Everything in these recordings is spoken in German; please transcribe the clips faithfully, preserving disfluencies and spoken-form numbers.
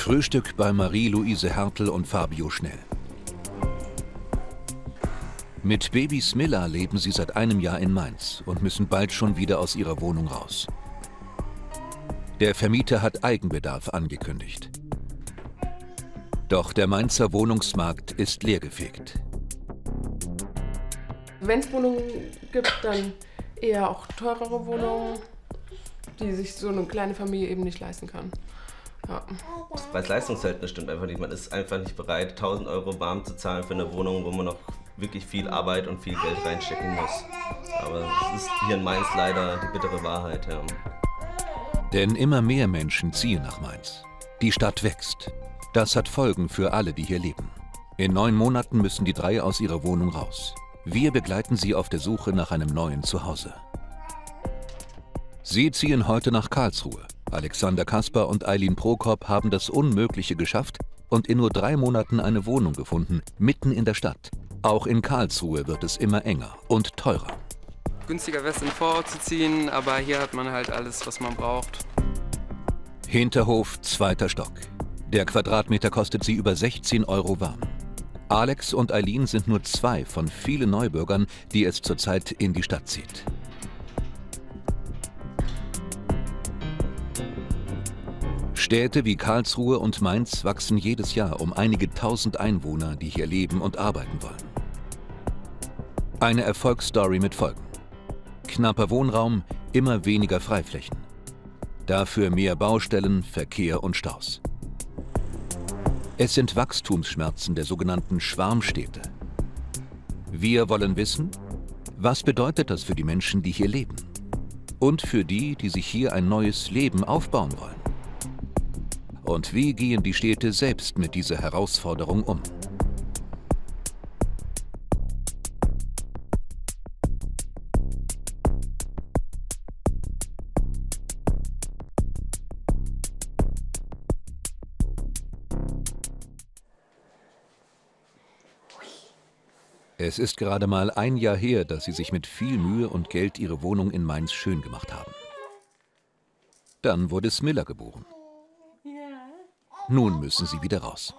Frühstück bei Marie-Louise Hertel und Fabio Schnell. Mit Baby Smilla leben sie seit einem Jahr in Mainz und müssen bald schon wieder aus ihrer Wohnung raus. Der Vermieter hat Eigenbedarf angekündigt. Doch der Mainzer Wohnungsmarkt ist leergefegt. Wenn es Wohnungen gibt, dann eher auch teurere Wohnungen, die sich so eine kleine Familie eben nicht leisten kann. Ja. Das Preis-Leistungs-Verhältnis stimmt einfach nicht. Man ist einfach nicht bereit, tausend Euro warm zu zahlen für eine Wohnung, wo man noch wirklich viel Arbeit und viel Geld reinstecken muss. Aber es ist hier in Mainz leider die bittere Wahrheit. Ja. Denn immer mehr Menschen ziehen nach Mainz. Die Stadt wächst. Das hat Folgen für alle, die hier leben. In neun Monaten müssen die drei aus ihrer Wohnung raus. Wir begleiten sie auf der Suche nach einem neuen Zuhause. Sie ziehen heute nach Karlsruhe. Alexander Kasper und Eileen Prokop haben das Unmögliche geschafft und in nur drei Monaten eine Wohnung gefunden, mitten in der Stadt. Auch in Karlsruhe wird es immer enger und teurer. Günstiger wäre es, in den Vorort zu ziehen, aber hier hat man halt alles, was man braucht. Hinterhof, zweiter Stock. Der Quadratmeter kostet sie über sechzehn Euro warm. Alex und Eileen sind nur zwei von vielen Neubürgern, die es zurzeit in die Stadt zieht. Städte wie Karlsruhe und Mainz wachsen jedes Jahr um einige tausend Einwohner, die hier leben und arbeiten wollen. Eine Erfolgsstory mit Folgen. Knapper Wohnraum, immer weniger Freiflächen. Dafür mehr Baustellen, Verkehr und Staus. Es sind Wachstumsschmerzen der sogenannten Schwarmstädte. Wir wollen wissen, was bedeutet das für die Menschen, die hier leben? Und für die, die sich hier ein neues Leben aufbauen wollen? Und wie gehen die Städte selbst mit dieser Herausforderung um? Es ist gerade mal ein Jahr her, dass sie sich mit viel Mühe und Geld ihre Wohnung in Mainz schön gemacht haben. Dann wurde Smilla geboren. Nun müssen sie wieder raus.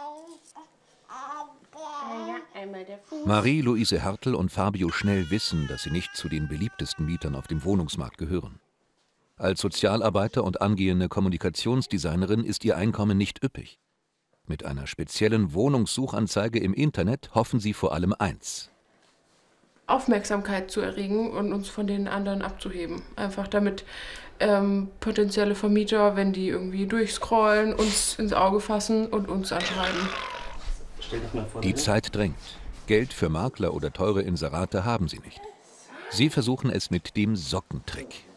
Marie-Louise Hertel und Fabio Schnell wissen, dass sie nicht zu den beliebtesten Mietern auf dem Wohnungsmarkt gehören. Als Sozialarbeiter und angehende Kommunikationsdesignerin ist ihr Einkommen nicht üppig. Mit einer speziellen Wohnungssuchanzeige im Internet hoffen sie vor allem eins: Aufmerksamkeit zu erregen und uns von den anderen abzuheben. Einfach damit ähm, potenzielle Vermieter, wenn die irgendwie durchscrollen, uns ins Auge fassen und uns anschreiben. Die Zeit drängt. Geld für Makler oder teure Inserate haben sie nicht. Sie versuchen es mit dem Sockentrick.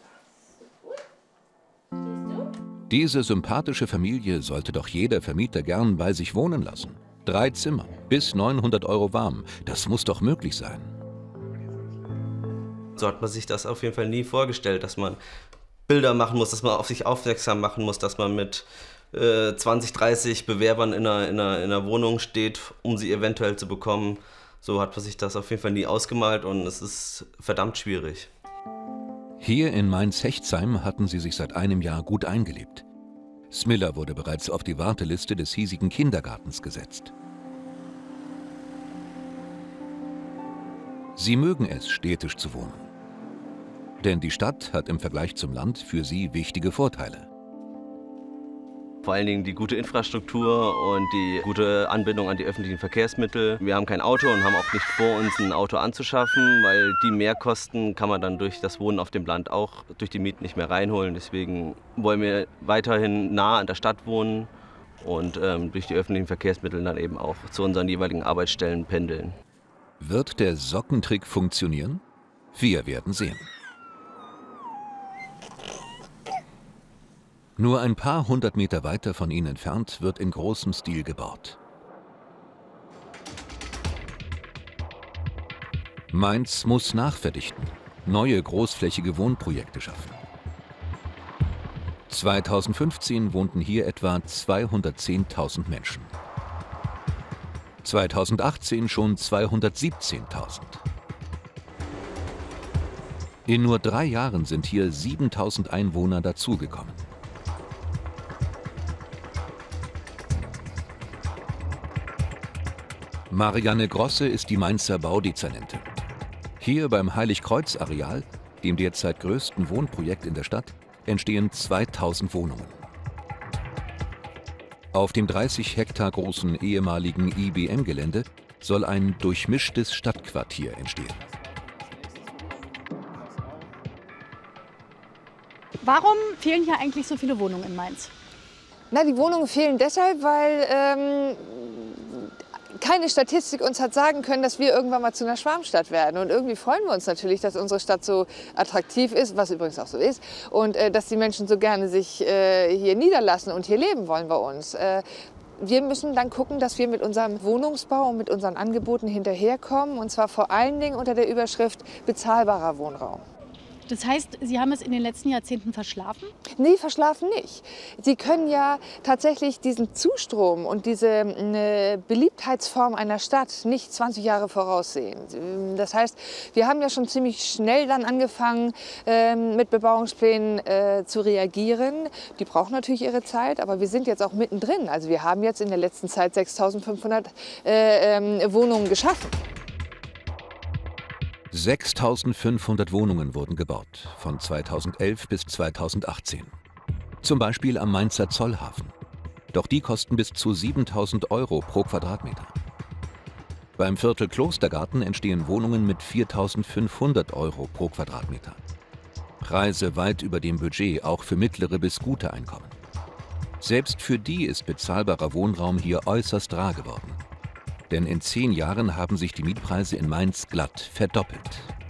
Diese sympathische Familie sollte doch jeder Vermieter gern bei sich wohnen lassen. Drei Zimmer, bis neunhundert Euro warm, das muss doch möglich sein. So hat man sich das auf jeden Fall nie vorgestellt, dass man Bilder machen muss, dass man auf sich aufmerksam machen muss, dass man mit äh, zwanzig, dreißig Bewerbern in einer, in, einer, in einer Wohnung steht, um sie eventuell zu bekommen. So hat man sich das auf jeden Fall nie ausgemalt und es ist verdammt schwierig. Hier in Mainz-Hechtsheim hatten sie sich seit einem Jahr gut eingelebt. Smilla wurde bereits auf die Warteliste des hiesigen Kindergartens gesetzt. Sie mögen es, städtisch zu wohnen. Denn die Stadt hat im Vergleich zum Land für sie wichtige Vorteile. Vor allen Dingen die gute Infrastruktur und die gute Anbindung an die öffentlichen Verkehrsmittel. Wir haben kein Auto und haben auch nicht vor, uns ein Auto anzuschaffen, weil die Mehrkosten kann man dann durch das Wohnen auf dem Land auch durch die Mieten nicht mehr reinholen. Deswegen wollen wir weiterhin nah an der Stadt wohnen und ähm, durch die öffentlichen Verkehrsmittel dann eben auch zu unseren jeweiligen Arbeitsstellen pendeln. Wird der Sockentrick funktionieren? Wir werden sehen. Nur ein paar hundert Meter weiter von ihnen entfernt wird in großem Stil gebaut. Mainz muss nachverdichten, neue großflächige Wohnprojekte schaffen. zweitausendfünfzehn wohnten hier etwa zweihundertzehntausend Menschen. zweitausendachtzehn schon zweihundertsiebzehntausend. In nur drei Jahren sind hier siebentausend Einwohner dazugekommen. Marianne Grosse ist die Mainzer Baudezernentin. Hier beim Heiligkreuz-Areal, dem derzeit größten Wohnprojekt in der Stadt, entstehen zweitausend Wohnungen. Auf dem dreißig Hektar großen ehemaligen I B M-Gelände soll ein durchmischtes Stadtquartier entstehen. Warum fehlen hier eigentlich so viele Wohnungen in Mainz? Na, die Wohnungen fehlen deshalb, weil ähm, keine Statistik uns hat sagen können, dass wir irgendwann mal zu einer Schwarmstadt werden. Und irgendwie freuen wir uns natürlich, dass unsere Stadt so attraktiv ist, was übrigens auch so ist, und äh, dass die Menschen so gerne sich äh, hier niederlassen und hier leben wollen bei uns. Äh, wir müssen dann gucken, dass wir mit unserem Wohnungsbau und mit unseren Angeboten hinterherkommen, und zwar vor allen Dingen unter der Überschrift bezahlbarer Wohnraum. Das heißt, Sie haben es in den letzten Jahrzehnten verschlafen? Nee, verschlafen nicht. Sie können ja tatsächlich diesen Zustrom und diese äh, Beliebtheitsform einer Stadt nicht zwanzig Jahre voraussehen. Das heißt, wir haben ja schon ziemlich schnell dann angefangen, äh, mit Bebauungsplänen äh, zu reagieren. Die brauchen natürlich ihre Zeit, aber wir sind jetzt auch mittendrin. Also wir haben jetzt in der letzten Zeit sechstausendfünfhundert äh, äh, Wohnungen geschaffen. sechstausendfünfhundert Wohnungen wurden gebaut, von zweitausendelf bis zweitausendachtzehn. Zum Beispiel am Mainzer Zollhafen. Doch die kosten bis zu siebentausend Euro pro Quadratmeter. Beim Viertel Klostergarten entstehen Wohnungen mit viertausendfünfhundert Euro pro Quadratmeter. Preise weit über dem Budget, auch für mittlere bis gute Einkommen. Selbst für die ist bezahlbarer Wohnraum hier äußerst rar geworden. Denn in zehn Jahren haben sich die Mietpreise in Mainz glatt verdoppelt.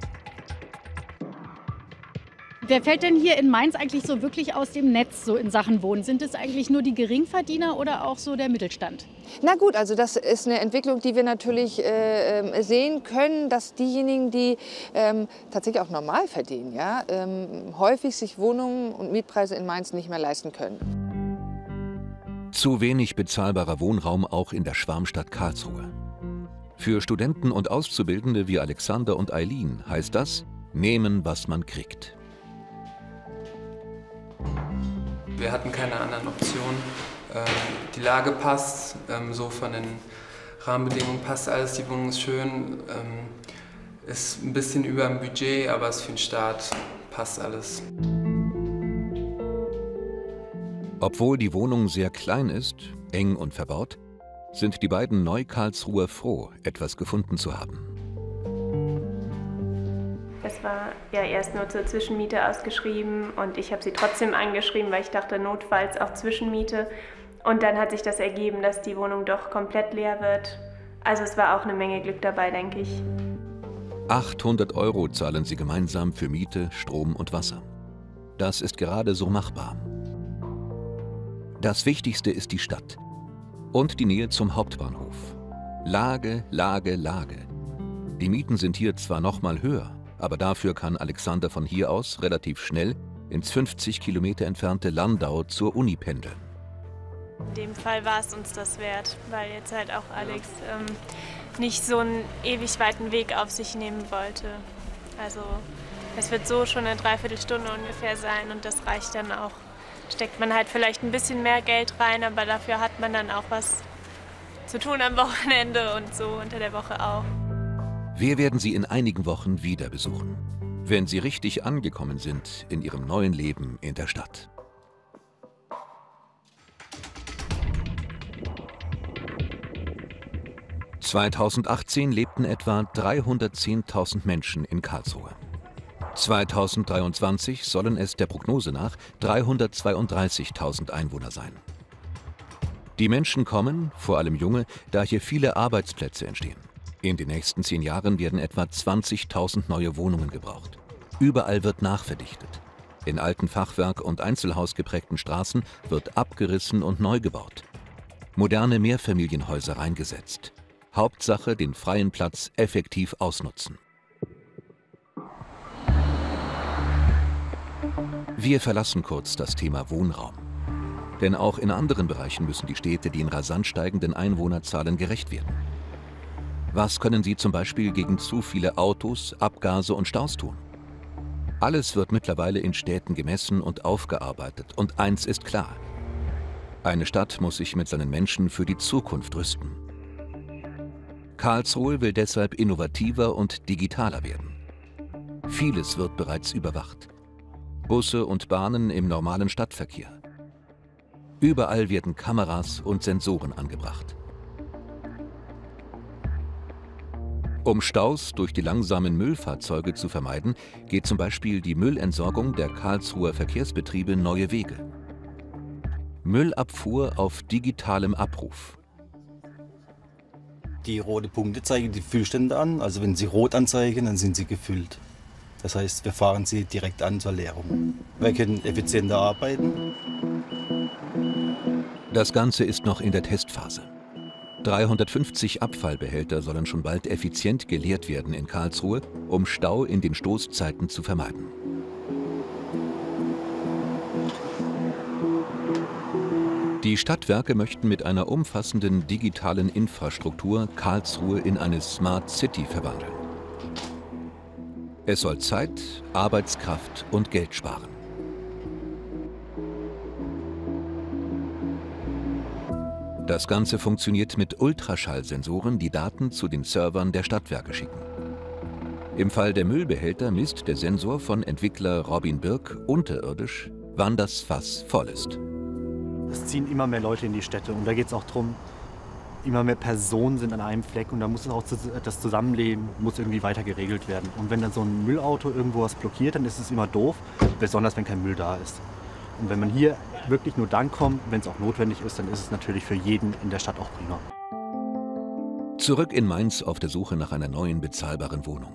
Wer fällt denn hier in Mainz eigentlich so wirklich aus dem Netz so in Sachen Wohnen? Sind es eigentlich nur die Geringverdiener oder auch so der Mittelstand? Na gut, also das ist eine Entwicklung, die wir natürlich äh, sehen können, dass diejenigen, die ähm, tatsächlich auch normal verdienen, ja, ähm, häufig sich Wohnungen und Mietpreise in Mainz nicht mehr leisten können. Zu wenig bezahlbarer Wohnraum auch in der Schwarmstadt Karlsruhe. Für Studenten und Auszubildende wie Alexander und Eileen heißt das, nehmen, was man kriegt. Wir hatten keine anderen Optionen. Die Lage passt, so von den Rahmenbedingungen passt alles, die Wohnung ist schön, ist ein bisschen über dem Budget, aber es für den Start passt alles. Obwohl die Wohnung sehr klein ist, eng und verbaut, sind die beiden Neu-Karlsruher froh, etwas gefunden zu haben. Es war ja erst nur zur Zwischenmiete ausgeschrieben und ich habe sie trotzdem angeschrieben, weil ich dachte, notfalls auch Zwischenmiete. Und dann hat sich das ergeben, dass die Wohnung doch komplett leer wird. Also es war auch eine Menge Glück dabei, denke ich. achthundert Euro zahlen sie gemeinsam für Miete, Strom und Wasser. Das ist gerade so machbar. Das Wichtigste ist die Stadt und die Nähe zum Hauptbahnhof. Lage, Lage, Lage. Die Mieten sind hier zwar noch mal höher, aber dafür kann Alexander von hier aus relativ schnell ins fünfzig Kilometer entfernte Landau zur Uni pendeln. In dem Fall war es uns das wert, weil jetzt halt auch Alex ähm, nicht so einen ewig weiten Weg auf sich nehmen wollte. Also es wird so schon eine Dreiviertelstunde ungefähr sein und das reicht dann auch. Steckt man halt vielleicht ein bisschen mehr Geld rein, aber dafür hat man dann auch was zu tun am Wochenende und so unter der Woche auch. Wir werden sie in einigen Wochen wieder besuchen, wenn sie richtig angekommen sind in ihrem neuen Leben in der Stadt. zweitausendachtzehn lebten etwa dreihundertzehntausend Menschen in Karlsruhe. zweitausenddreiundzwanzig sollen es der Prognose nach dreihundertzweiunddreißigtausend Einwohner sein. Die Menschen kommen, vor allem junge, da hier viele Arbeitsplätze entstehen. In den nächsten zehn Jahren werden etwa zwanzigtausend neue Wohnungen gebraucht. Überall wird nachverdichtet. In alten Fachwerk- und Einzelhaus geprägten Straßen wird abgerissen und neu gebaut. Moderne Mehrfamilienhäuser reingesetzt. Hauptsache den freien Platz effektiv ausnutzen. Wir verlassen kurz das Thema Wohnraum. Denn auch in anderen Bereichen müssen die Städte den rasant steigenden Einwohnerzahlen gerecht werden. Was können sie zum Beispiel gegen zu viele Autos, Abgase und Staus tun? Alles wird mittlerweile in Städten gemessen und aufgearbeitet. Und eins ist klar: Eine Stadt muss sich mit seinen Menschen für die Zukunft rüsten. Karlsruhe will deshalb innovativer und digitaler werden. Vieles wird bereits überwacht. Busse und Bahnen im normalen Stadtverkehr. Überall werden Kameras und Sensoren angebracht. Um Staus durch die langsamen Müllfahrzeuge zu vermeiden, geht zum Beispiel die Müllentsorgung der Karlsruher Verkehrsbetriebe neue Wege. Müllabfuhr auf digitalem Abruf. Die roten Punkte zeigen die Füllstände an. Also wenn sie rot anzeigen, dann sind sie gefüllt. Das heißt, wir fahren sie direkt an zur Leerung. Wir können effizienter arbeiten. Das Ganze ist noch in der Testphase. dreihundertfünfzig Abfallbehälter sollen schon bald effizient geleert werden in Karlsruhe, um Stau in den Stoßzeiten zu vermeiden. Die Stadtwerke möchten mit einer umfassenden digitalen Infrastruktur Karlsruhe in eine Smart City verwandeln. Es soll Zeit, Arbeitskraft und Geld sparen. Das Ganze funktioniert mit Ultraschallsensoren, die Daten zu den Servern der Stadtwerke schicken. Im Fall der Müllbehälter misst der Sensor von Entwickler Robin Birk unterirdisch, wann das Fass voll ist. Es ziehen immer mehr Leute in die Städte und da geht es auch darum, immer mehr Personen sind an einem Fleck und da muss es auch das Zusammenleben muss irgendwie weiter geregelt werden. Und wenn dann so ein Müllauto irgendwo was blockiert, dann ist es immer doof, besonders wenn kein Müll da ist. Und wenn man hier wirklich nur dann kommt, wenn es auch notwendig ist, dann ist es natürlich für jeden in der Stadt auch prima. Zurück in Mainz auf der Suche nach einer neuen bezahlbaren Wohnung.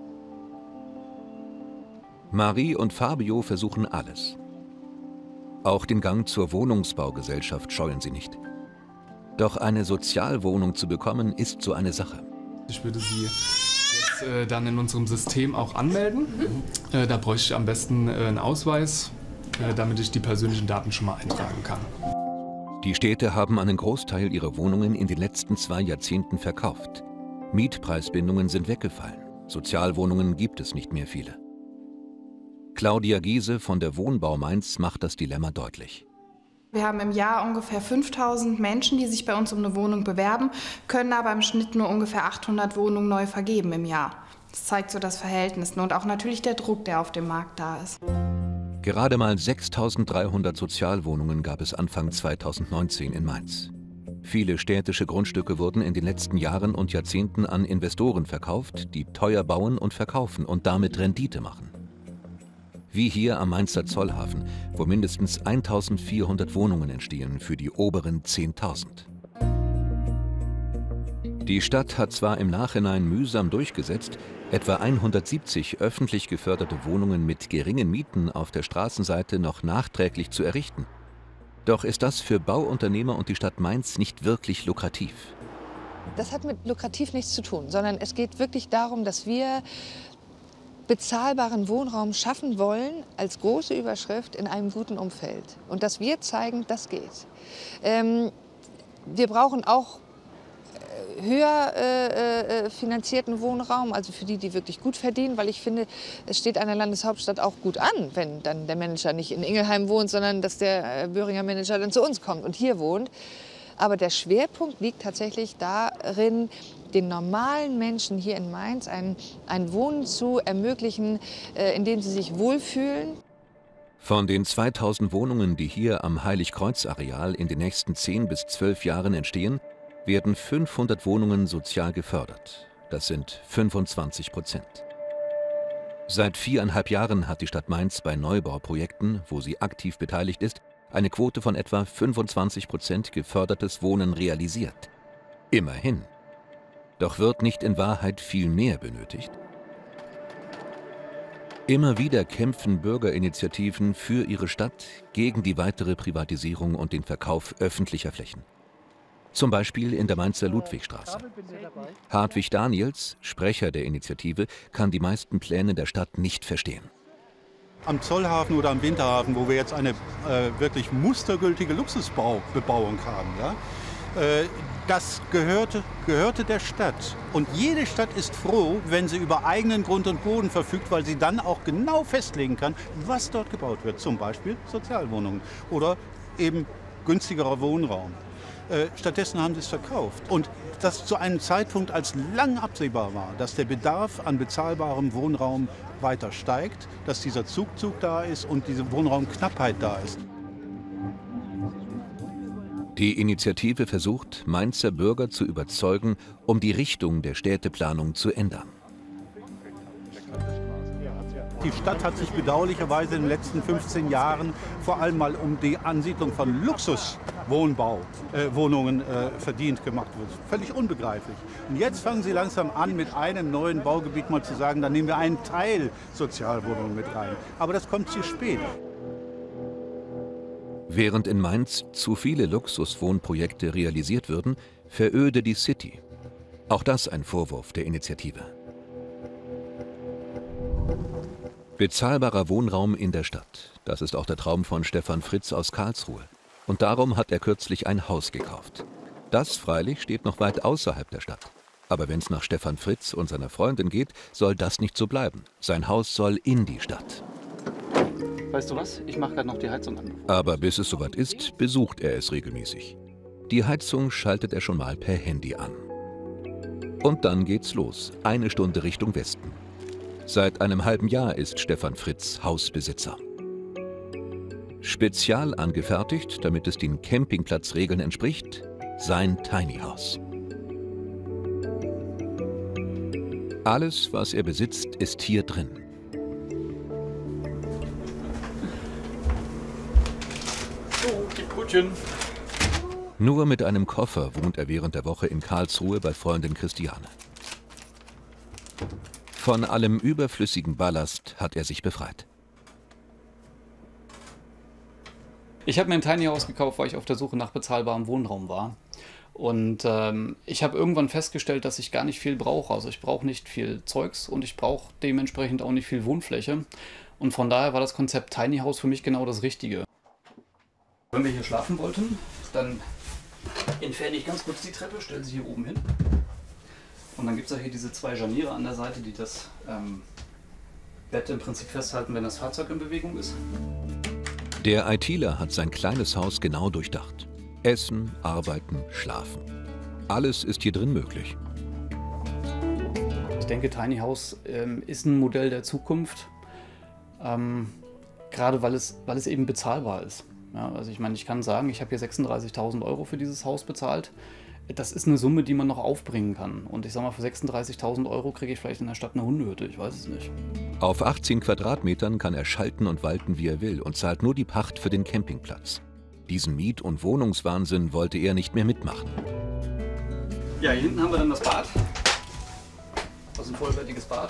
Marie und Fabio versuchen alles. Auch den Gang zur Wohnungsbaugesellschaft scheuen sie nicht. Doch eine Sozialwohnung zu bekommen, ist so eine Sache. Ich würde sie jetzt äh, dann in unserem System auch anmelden. Äh, da bräuchte ich am besten äh, einen Ausweis, äh, damit ich die persönlichen Daten schon mal eintragen kann. Die Städte haben einen Großteil ihrer Wohnungen in den letzten zwei Jahrzehnten verkauft. Mietpreisbindungen sind weggefallen. Sozialwohnungen gibt es nicht mehr viele. Claudia Giese von der Wohnbau Mainz macht das Dilemma deutlich. Wir haben im Jahr ungefähr fünftausend Menschen, die sich bei uns um eine Wohnung bewerben, können aber im Schnitt nur ungefähr achthundert Wohnungen neu vergeben im Jahr. Das zeigt so das Verhältnis und auch natürlich der Druck, der auf dem Markt da ist. Gerade mal sechstausenddreihundert Sozialwohnungen gab es Anfang zweitausendneunzehn in Mainz. Viele städtische Grundstücke wurden in den letzten Jahren und Jahrzehnten an Investoren verkauft, die teuer bauen und verkaufen und damit Rendite machen. Wie hier am Mainzer Zollhafen, wo mindestens eintausendvierhundert Wohnungen entstehen für die oberen zehntausend. Die Stadt hat zwar im Nachhinein mühsam durchgesetzt, etwa hundertsiebzig öffentlich geförderte Wohnungen mit geringen Mieten auf der Straßenseite noch nachträglich zu errichten. Doch ist das für Bauunternehmer und die Stadt Mainz nicht wirklich lukrativ. Das hat mit lukrativ nichts zu tun, sondern es geht wirklich darum, dass wir bezahlbaren Wohnraum schaffen wollen als große Überschrift in einem guten Umfeld. Und dass wir zeigen, das geht. Ähm, wir brauchen auch höher äh, finanzierten Wohnraum, also für die, die wirklich gut verdienen, weil ich finde, es steht einer Landeshauptstadt auch gut an, wenn dann der Manager nicht in Ingelheim wohnt, sondern dass der Böhringer Manager dann zu uns kommt und hier wohnt. Aber der Schwerpunkt liegt tatsächlich darin, den normalen Menschen hier in Mainz ein, ein Wohnen zu ermöglichen, äh, in dem sie sich wohlfühlen. Von den zweitausend Wohnungen, die hier am Heiligkreuz-Areal in den nächsten zehn bis zwölf Jahren entstehen, werden fünfhundert Wohnungen sozial gefördert. Das sind fünfundzwanzig Prozent. Seit viereinhalb Jahren hat die Stadt Mainz bei Neubauprojekten, wo sie aktiv beteiligt ist, eine Quote von etwa fünfundzwanzig Prozent gefördertes Wohnen realisiert. Immerhin. Doch wird nicht in Wahrheit viel mehr benötigt? Immer wieder kämpfen Bürgerinitiativen für ihre Stadt gegen die weitere Privatisierung und den Verkauf öffentlicher Flächen. Zum Beispiel in der Mainzer Ludwigstraße. Hartwig Daniels, Sprecher der Initiative, kann die meisten Pläne der Stadt nicht verstehen. Am Zollhafen oder am Winterhafen, wo wir jetzt eine äh, wirklich mustergültige Luxusbebauung haben, ja, äh, das gehörte, gehörte der Stadt. Und jede Stadt ist froh, wenn sie über eigenen Grund und Boden verfügt, weil sie dann auch genau festlegen kann, was dort gebaut wird. Zum Beispiel Sozialwohnungen oder eben günstigerer Wohnraum. Äh, stattdessen haben sie es verkauft. Und das zu einem Zeitpunkt, als lang absehbar war, dass der Bedarf an bezahlbarem Wohnraum weiter steigt, dass dieser Zugzug da ist und diese Wohnraumknappheit da ist. Die Initiative versucht, Mainzer Bürger zu überzeugen, um die Richtung der Städteplanung zu ändern. Die Stadt hat sich bedauerlicherweise in den letzten fünfzehn Jahren vor allem mal um die Ansiedlung von Luxuswohnbauwohnungen äh, äh, verdient gemacht. Wird. Völlig unbegreiflich. Und jetzt fangen sie langsam an, mit einem neuen Baugebiet mal zu sagen, dann nehmen wir einen Teil Sozialwohnungen mit rein. Aber das kommt zu spät. Während in Mainz zu viele Luxuswohnprojekte realisiert würden, veröde die City. Auch das ein Vorwurf der Initiative. Bezahlbarer Wohnraum in der Stadt. Das ist auch der Traum von Stefan Fritz aus Karlsruhe. Und darum hat er kürzlich ein Haus gekauft. Das freilich steht noch weit außerhalb der Stadt. Aber wenn es nach Stefan Fritz und seiner Freundin geht, soll das nicht so bleiben. Sein Haus soll in die Stadt. Weißt du was? Ich mache gerade noch die Heizung an. Aber bis es soweit ist, besucht er es regelmäßig. Die Heizung schaltet er schon mal per Handy an. Und dann geht's los. Eine Stunde Richtung Westen. Seit einem halben Jahr ist Stefan Fritz Hausbesitzer. Spezial angefertigt, damit es den Campingplatzregeln entspricht, sein Tiny House. Alles, was er besitzt, ist hier drin. So, die Brötchen. Nur mit einem Koffer wohnt er während der Woche in Karlsruhe bei Freundin Christiane. Von allem überflüssigen Ballast hat er sich befreit. Ich habe mir ein Tiny House gekauft, weil ich auf der Suche nach bezahlbarem Wohnraum war. Und ähm, ich habe irgendwann festgestellt, dass ich gar nicht viel brauche. Also ich brauche nicht viel Zeugs und ich brauche dementsprechend auch nicht viel Wohnfläche. Und von daher war das Konzept Tiny House für mich genau das Richtige. Wenn wir hier schlafen wollten, dann entferne ich ganz kurz die Treppe, stelle sie hier oben hin. Und dann gibt es ja hier diese zwei Scharniere an der Seite, die das ähm, Bett im Prinzip festhalten, wenn das Fahrzeug in Bewegung ist. Der ITler hat sein kleines Haus genau durchdacht. Essen, arbeiten, schlafen. Alles ist hier drin möglich. Ich denke, Tiny House ähm, ist ein Modell der Zukunft, ähm, gerade weil es, weil es eben bezahlbar ist. Ja, also ich meine, ich kann sagen, ich habe hier sechsunddreißigtausend Euro für dieses Haus bezahlt. Das ist eine Summe, die man noch aufbringen kann. Und ich sag mal, für sechsunddreißigtausend Euro kriege ich vielleicht in der Stadt eine Hundehütte, ich weiß es nicht. Auf achtzehn Quadratmetern kann er schalten und walten, wie er will, und zahlt nur die Pacht für den Campingplatz. Diesen Miet- und Wohnungswahnsinn wollte er nicht mehr mitmachen. Ja, hier hinten haben wir dann das Bad. Das ist ein vollwertiges Bad.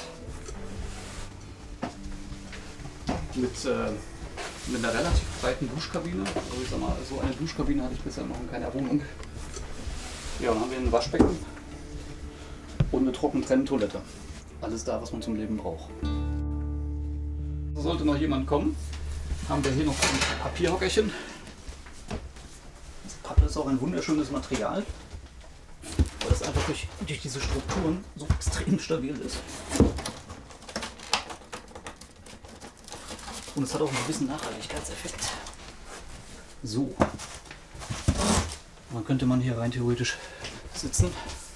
Mit, äh, mit einer relativ breiten Duschkabine. Also ich sag mal, so eine Duschkabine hatte ich bisher noch in keiner Wohnung. Ja, dann haben wir ein Waschbecken und eine Trockentrenntoilette. Alles da, was man zum Leben braucht. Sollte noch jemand kommen, haben wir hier noch ein Papierhockerchen. Das Pappe ist auch ein wunderschönes Material, weil es einfach durch, durch diese Strukturen so extrem stabil ist. Und es hat auch einen gewissen Nachhaltigkeitseffekt. So. Dann könnte man hier rein theoretisch sitzen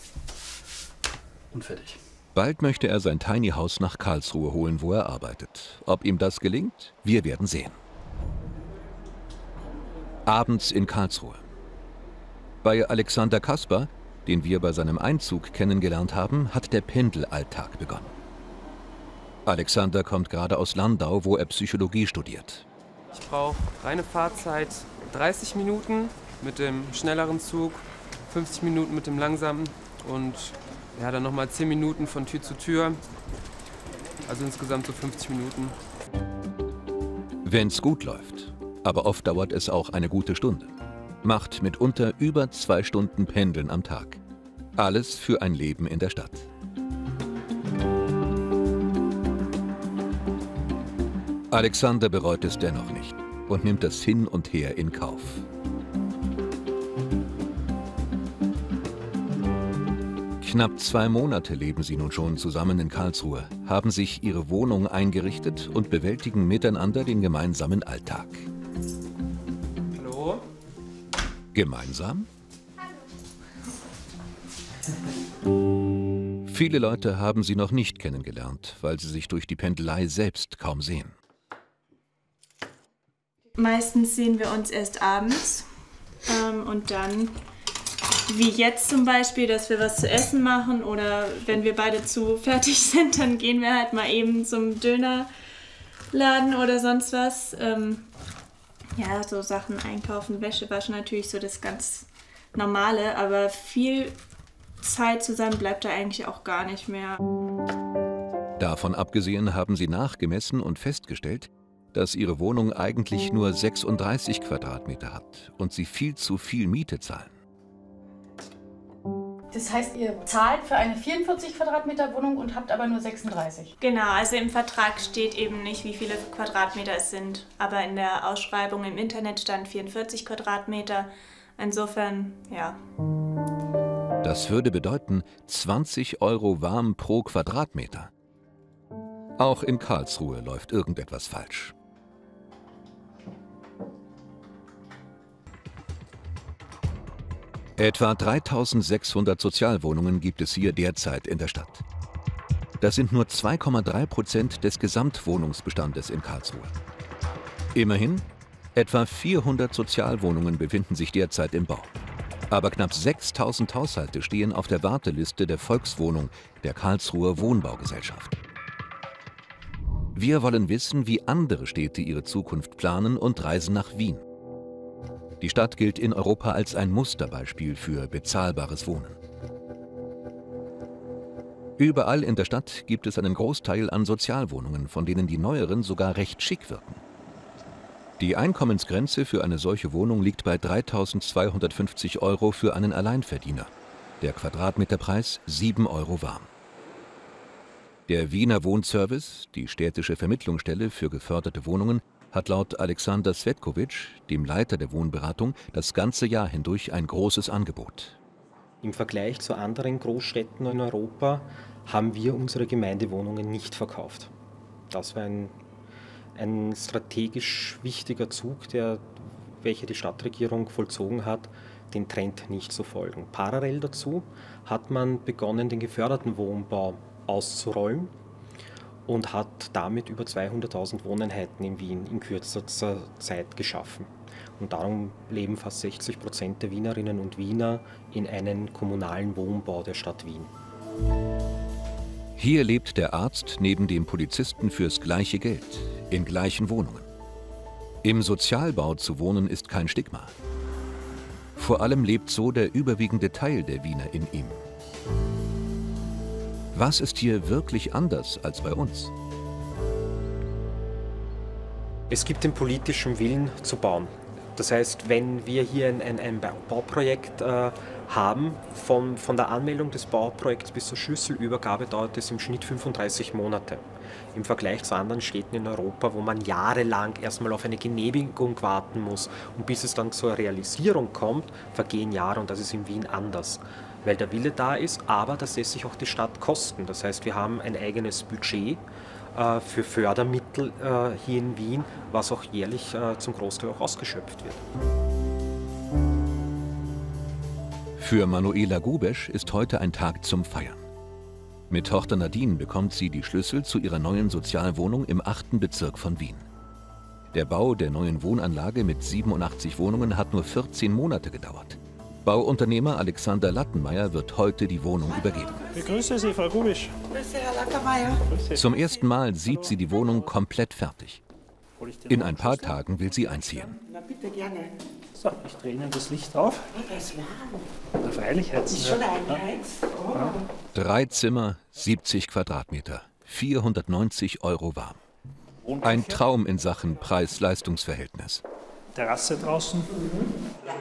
und fertig. Bald möchte er sein Tiny House nach Karlsruhe holen, wo er arbeitet. Ob ihm das gelingt, wir werden sehen. Abends in Karlsruhe. Bei Alexander Kasper, den wir bei seinem Einzug kennengelernt haben, hat der Pendelalltag begonnen. Alexander kommt gerade aus Landau, wo er Psychologie studiert. Ich brauche reine Fahrzeit dreißig Minuten mit dem schnelleren Zug, fünfzig Minuten mit dem langsamen und ja, dann nochmal zehn Minuten von Tür zu Tür. Also insgesamt so fünfzig Minuten. Wenn's gut läuft. Aber oft dauert es auch eine gute Stunde. Macht mitunter über zwei Stunden Pendeln am Tag. Alles für ein Leben in der Stadt. Alexander bereut es dennoch nicht und nimmt das Hin und Her in Kauf. Knapp zwei Monate leben sie nun schon zusammen in Karlsruhe, haben sich ihre Wohnung eingerichtet und bewältigen miteinander den gemeinsamen Alltag. Hallo? Gemeinsam? Viele Leute haben sie noch nicht kennengelernt, weil sie sich durch die Pendelei selbst kaum sehen. Meistens sehen wir uns erst abends ähm, und dann, wie jetzt zum Beispiel, dass wir was zu essen machen oder wenn wir beide zu fertig sind, dann gehen wir halt mal eben zum Dönerladen oder sonst was. Ähm, ja, so Sachen einkaufen, Wäsche waschen, natürlich so das ganz Normale, aber viel Zeit zusammen bleibt da eigentlich auch gar nicht mehr. Davon abgesehen haben sie nachgemessen und festgestellt, dass ihre Wohnung eigentlich nur sechsunddreißig Quadratmeter hat und sie viel zu viel Miete zahlen. Das heißt, ihr zahlt für eine vierundvierzig Quadratmeter Wohnung und habt aber nur sechsunddreißig? Genau, also im Vertrag steht eben nicht, wie viele Quadratmeter es sind. Aber in der Ausschreibung im Internet stand vierundvierzig Quadratmeter. Insofern, ja. Das würde bedeuten zwanzig Euro warm pro Quadratmeter. Auch in Karlsruhe läuft irgendetwas falsch. Etwa dreitausendsechshundert Sozialwohnungen gibt es hier derzeit in der Stadt. Das sind nur zwei Komma drei Prozent des Gesamtwohnungsbestandes in Karlsruhe. Immerhin, etwa vierhundert Sozialwohnungen befinden sich derzeit im Bau. Aber knapp sechstausend Haushalte stehen auf der Warteliste der Volkswohnung der Karlsruher Wohnbaugesellschaft. Wir wollen wissen, wie andere Städte ihre Zukunft planen und reisen nach Wien. Die Stadt gilt in Europa als ein Musterbeispiel für bezahlbares Wohnen. Überall in der Stadt gibt es einen Großteil an Sozialwohnungen, von denen die neueren sogar recht schick wirken. Die Einkommensgrenze für eine solche Wohnung liegt bei dreitausendzweihundertfünfzig Euro für einen Alleinverdiener. Der Quadratmeterpreis sieben Euro warm. Der Wiener Wohnservice, die städtische Vermittlungsstelle für geförderte Wohnungen, hat laut Alexander Svetkovic, dem Leiter der Wohnberatung, das ganze Jahr hindurch ein großes Angebot. Im Vergleich zu anderen Großstädten in Europa haben wir unsere Gemeindewohnungen nicht verkauft. Das war ein, ein strategisch wichtiger Zug, der, welcher die Stadtregierung vollzogen hat, den Trend nicht zu folgen. Parallel dazu hat man begonnen, den geförderten Wohnbau auszurollen und hat damit über zweihunderttausend Wohneinheiten in Wien in kürzester Zeit geschaffen. Und darum leben fast sechzig Prozent der Wienerinnen und Wiener in einem kommunalen Wohnbau der Stadt Wien. Hier lebt der Arzt neben dem Polizisten fürs gleiche Geld, in gleichen Wohnungen. Im Sozialbau zu wohnen ist kein Stigma. Vor allem lebt so der überwiegende Teil der Wiener in ihm. Was ist hier wirklich anders als bei uns? Es gibt den politischen Willen zu bauen. Das heißt, wenn wir hier ein, ein, ein Bauprojekt äh, haben, von, von der Anmeldung des Bauprojekts bis zur Schlüsselübergabe dauert es im Schnitt fünfunddreißig Monate. Im Vergleich zu anderen Städten in Europa, wo man jahrelang erstmal auf eine Genehmigung warten muss und bis es dann zur Realisierung kommt, vergehen Jahre und das ist in Wien anders. Weil der Wille da ist, aber das lässt sich auch die Stadt kosten. Das heißt, wir haben ein eigenes Budget äh, für Fördermittel äh, hier in Wien, was auch jährlich äh, zum Großteil auch ausgeschöpft wird. Für Manuela Gubesch ist heute ein Tag zum Feiern. Mit Tochter Nadine bekommt sie die Schlüssel zu ihrer neuen Sozialwohnung im achten Bezirk von Wien. Der Bau der neuen Wohnanlage mit siebenundachtzig Wohnungen hat nur vierzehn Monate gedauert. Bauunternehmer Alexander Lattenmeier wird heute die Wohnung übergeben. Ich grüße Sie, Frau Gubesch. Grüße, Herr Lattenmeier. Zum ersten Mal sieht sie die Wohnung komplett fertig. In ein paar Tagen will sie einziehen. Na bitte, gerne. So, ich drehe Ihnen das Licht auf. Oh, das ist warm. Na, freilich heizen. Ist schon eingeheizt. Oh. Ja. Drei Zimmer, siebzig Quadratmeter, vierhundertneunzig Euro warm. Ein Traum in Sachen Preis-Leistungs-Verhältnis. Terrasse draußen. Mhm. Ja.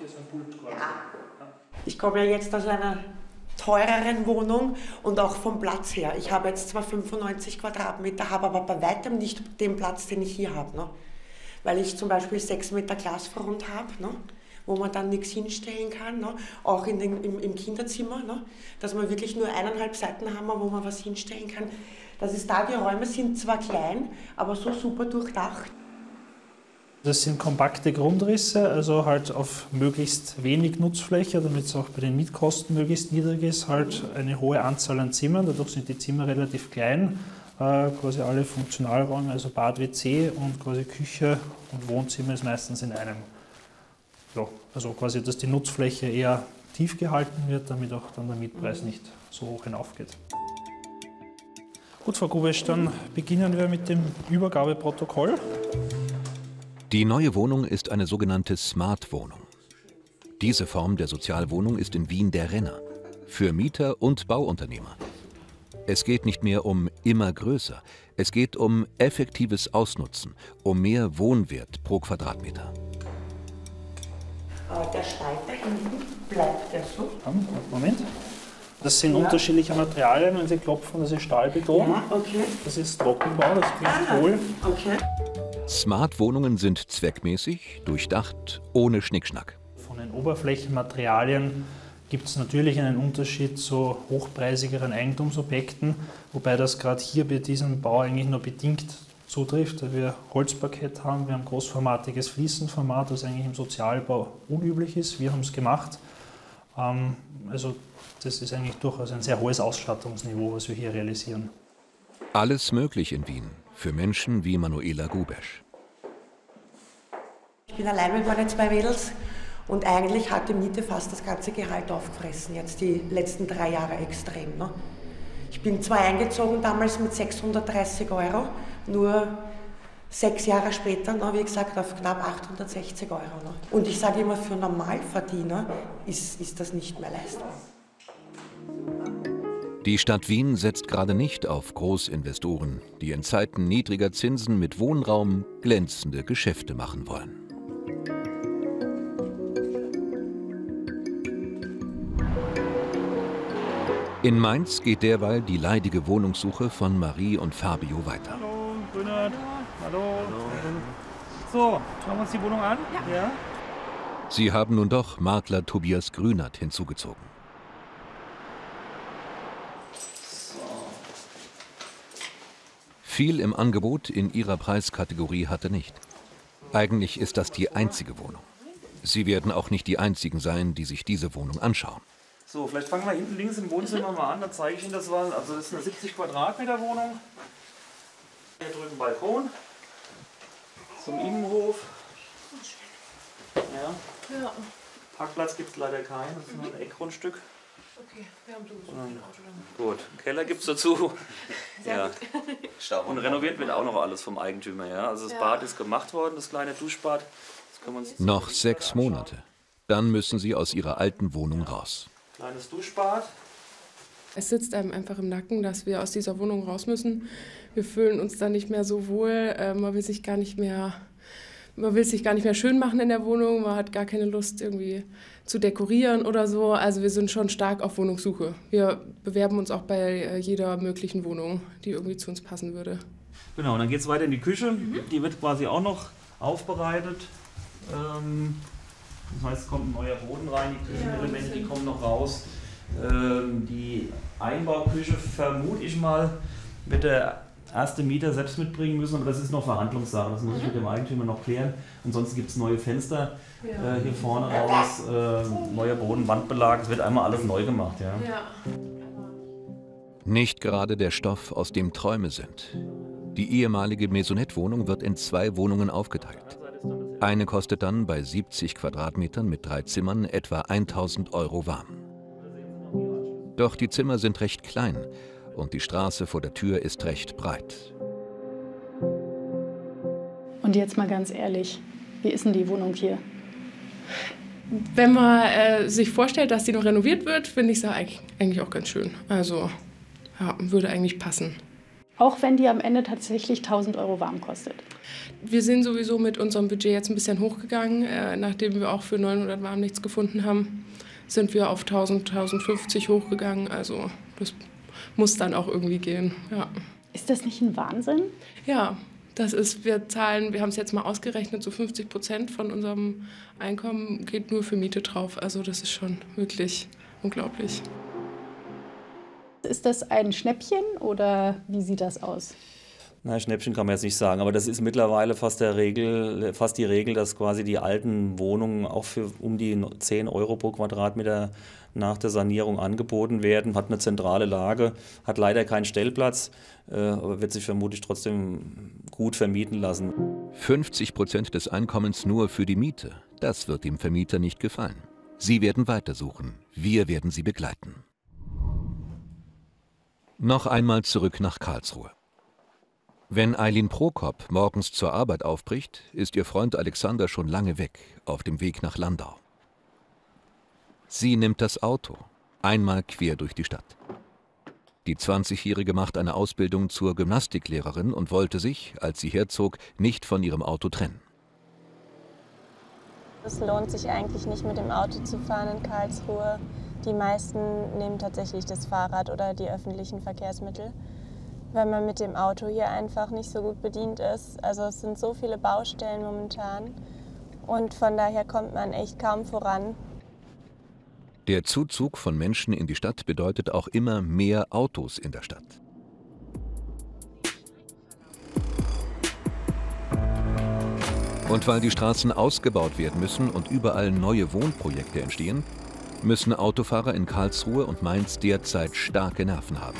Ich komme ja jetzt aus einer teureren Wohnung und auch vom Platz her. Ich habe jetzt zwar fünfundneunzig Quadratmeter, habe aber bei weitem nicht den Platz, den ich hier habe. Ne? Weil ich zum Beispiel sechs Meter Glasfront habe, ne? Wo man dann nichts hinstellen kann, ne? Auch in den, im, im Kinderzimmer, ne? Dass wir wirklich nur eineinhalb Seiten haben, wo man was hinstellen kann. Das ist da, die Räume sind zwar klein, aber so super durchdacht. Das sind kompakte Grundrisse, also halt auf möglichst wenig Nutzfläche, damit es auch bei den Mietkosten möglichst niedrig ist, halt eine hohe Anzahl an Zimmern. Dadurch sind die Zimmer relativ klein, äh, quasi alle Funktionalräume, also Bad, W C und quasi Küche und Wohnzimmer ist meistens in einem. Ja, also quasi, dass die Nutzfläche eher tief gehalten wird, damit auch dann der Mietpreis nicht so hoch hinaufgeht. Gut, Frau Gubesch, dann beginnen wir mit dem Übergabeprotokoll. Die neue Wohnung ist eine sogenannte Smart-Wohnung. Diese Form der Sozialwohnung ist in Wien der Renner. Für Mieter und Bauunternehmer. Es geht nicht mehr um immer größer. Es geht um effektives Ausnutzen, um mehr Wohnwert pro Quadratmeter. Der Stein da hinten, bleibt der so? Moment. Das sind ja. unterschiedliche Materialien, wenn Sie klopfen, das ist Stahlbeton. Ja, okay. Das ist Trockenbau, das klingt wohl. Okay. Smart-Wohnungen sind zweckmäßig, durchdacht, ohne Schnickschnack. Von den Oberflächenmaterialien gibt es natürlich einen Unterschied zu hochpreisigeren Eigentumsobjekten, wobei das gerade hier bei diesem Bau eigentlich nur bedingt zutrifft, weil wir Holzparkett haben, wir haben großformatiges Fliesenformat, was eigentlich im Sozialbau unüblich ist. Wir haben es gemacht. Ähm, also das ist eigentlich durchaus ein sehr hohes Ausstattungsniveau, was wir hier realisieren. Alles möglich in Wien, für Menschen wie Manuela Gubesch. Ich bin allein mit meinen zwei Mädels und eigentlich hat die Miete fast das ganze Gehalt aufgefressen, jetzt die letzten drei Jahre extrem. Ne? Ich bin zwar eingezogen damals mit sechshundertdreißig Euro, nur sechs Jahre später, ne, wie gesagt, auf knapp achthundertsechzig Euro. Ne? Und ich sage immer, für Normalverdiener ist, ist das nicht mehr leistbar. Die Stadt Wien setzt gerade nicht auf Großinvestoren, die in Zeiten niedriger Zinsen mit Wohnraum glänzende Geschäfte machen wollen. In Mainz geht derweil die leidige Wohnungssuche von Marie und Fabio weiter. Hallo, Grünert. Hallo. Hallo. So, schauen wir uns die Wohnung an? Ja. ja. Sie haben nun doch Makler Tobias Grünert hinzugezogen. Viel im Angebot in ihrer Preiskategorie hat er nicht. Eigentlich ist das die einzige Wohnung. Sie werden auch nicht die einzigen sein, die sich diese Wohnung anschauen. So, vielleicht fangen wir hinten links im Wohnzimmer mal an, da zeige ich Ihnen das mal. Also das ist eine siebzig Quadratmeter Wohnung. Hier drüben Balkon. Zum Innenhof. Ja. Ja. Parkplatz gibt es leider keinen, das ist nur ein Eckgrundstück. Okay, wir haben sowieso ein Auto dann. Gut, Keller gibt es dazu. Sehr ja. gut. Und renoviert wird auch noch alles vom Eigentümer. Ja? Also das Ja. Bad ist gemacht worden, das kleine Duschbad. Das können wir uns Noch sechs Monate. Dann müssen sie aus ihrer alten Wohnung raus. Kleines Duschbad. Es sitzt einem einfach im Nacken, dass wir aus dieser Wohnung raus müssen. Wir fühlen uns da nicht mehr so wohl. Äh, man will sich gar nicht mehr, man will sich gar nicht mehr schön machen in der Wohnung. Man hat gar keine Lust, irgendwie zu dekorieren oder so. Also wir sind schon stark auf Wohnungssuche. Wir bewerben uns auch bei äh, jeder möglichen Wohnung, die irgendwie zu uns passen würde. Genau, dann geht es weiter in die Küche. Mhm. Die wird quasi auch noch aufbereitet. Ähm, das heißt, es kommt ein neuer Boden rein, die Küchenelemente, die kommen noch raus. Ähm, die Einbauküche, vermute ich mal, wird der erste Mieter selbst mitbringen müssen, aber das ist noch Verhandlungssache, das muss ich mit dem Eigentümer noch klären. Ansonsten gibt es neue Fenster Ja. äh, hier vorne raus, äh, neuer Boden, Wandbelag, es wird einmal alles neu gemacht. Ja. Ja. Nicht gerade der Stoff, aus dem Träume sind. Die ehemalige Maisonette-Wohnung wird in zwei Wohnungen aufgeteilt. Eine kostet dann bei siebzig Quadratmetern mit drei Zimmern etwa tausend Euro warm. Doch die Zimmer sind recht klein und die Straße vor der Tür ist recht breit. Und jetzt mal ganz ehrlich, wie ist denn die Wohnung hier? Wenn man äh, sich vorstellt, dass die noch renoviert wird, finde ich es eigentlich, eigentlich auch ganz schön. Also ja, würde eigentlich passen. Auch wenn die am Ende tatsächlich tausend Euro warm kostet. Wir sind sowieso mit unserem Budget jetzt ein bisschen hochgegangen. Äh, nachdem wir auch für neunhundert warm nichts gefunden haben, sind wir auf tausend, tausendfünfzig hochgegangen. Also das muss dann auch irgendwie gehen. Ja. Ist das nicht ein Wahnsinn? Ja, das ist, wir zahlen, wir haben es jetzt mal ausgerechnet, so fünfzig Prozent von unserem Einkommen geht nur für Miete drauf. Also das ist schon wirklich unglaublich. Ist das ein Schnäppchen oder wie sieht das aus? Na, Schnäppchen kann man jetzt nicht sagen, aber das ist mittlerweile fast, der Regel, fast die Regel, dass quasi die alten Wohnungen auch für um die zehn Euro pro Quadratmeter nach der Sanierung angeboten werden. Hat eine zentrale Lage, hat leider keinen Stellplatz, äh, aber wird sich vermutlich trotzdem gut vermieten lassen. fünfzig Prozent des Einkommens nur für die Miete, das wird dem Vermieter nicht gefallen. Sie werden weitersuchen, wir werden sie begleiten. Noch einmal zurück nach Karlsruhe. Wenn Eileen Prokop morgens zur Arbeit aufbricht, ist ihr Freund Alexander schon lange weg, auf dem Weg nach Landau. Sie nimmt das Auto, einmal quer durch die Stadt. Die zwanzigjährige macht eine Ausbildung zur Gymnastiklehrerin und wollte sich, als sie herzog, nicht von ihrem Auto trennen. Es lohnt sich eigentlich nicht, mit dem Auto zu fahren in Karlsruhe. Die meisten nehmen tatsächlich das Fahrrad oder die öffentlichen Verkehrsmittel, weil man mit dem Auto hier einfach nicht so gut bedient ist. Also es sind so viele Baustellen momentan und von daher kommt man echt kaum voran. Der Zuzug von Menschen in die Stadt bedeutet auch immer mehr Autos in der Stadt. Und weil die Straßen ausgebaut werden müssen und überall neue Wohnprojekte entstehen, müssen Autofahrer in Karlsruhe und Mainz derzeit starke Nerven haben.